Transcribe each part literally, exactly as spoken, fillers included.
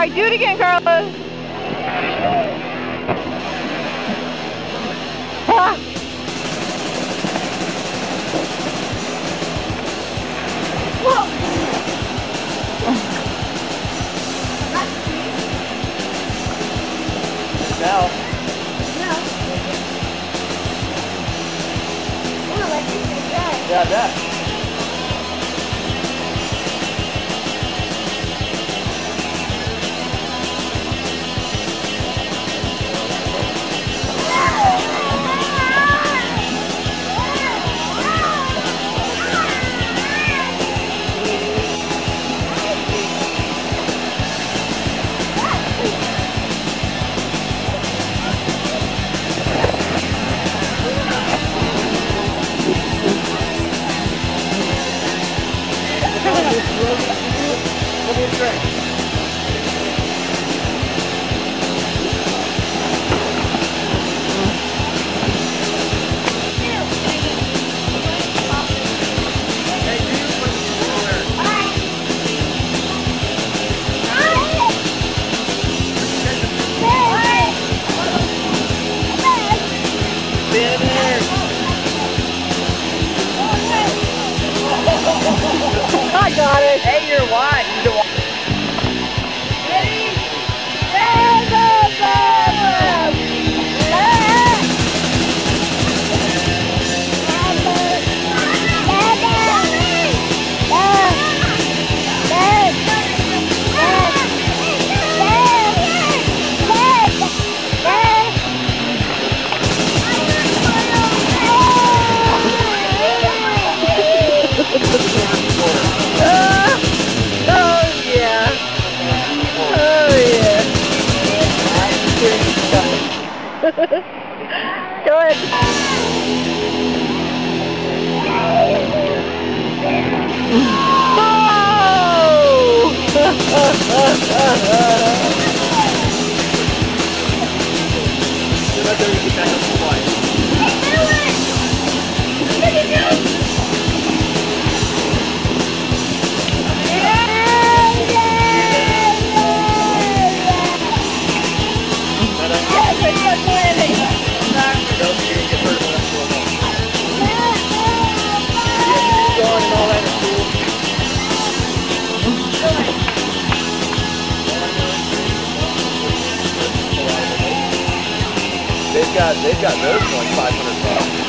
Alright, do it again, Carlos. Ah. Whoa. Now. No. Oh, like this is good. Yeah, that. Let me drink. I got it. Hey, you're wide. You're wide. Good. They've got, they've got those for like five hundred bucks.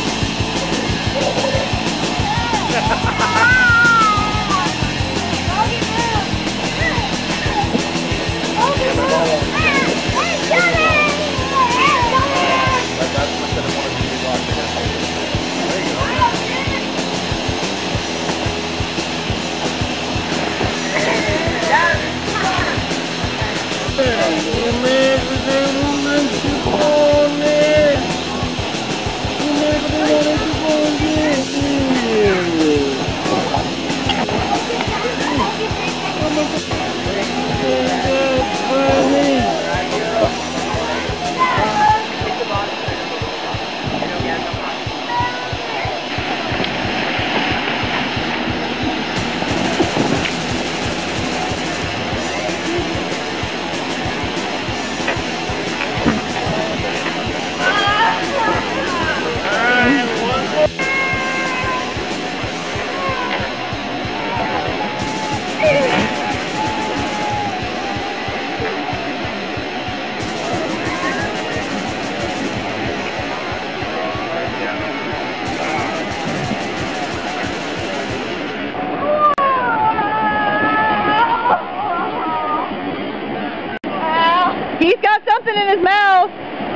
He's got something in his mouth.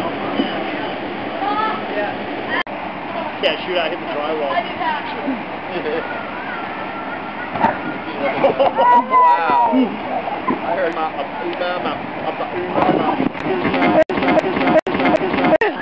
Yeah, shoot, I hit the drywall. Wow. I heard my, my, my, my, my, my, my, my, my,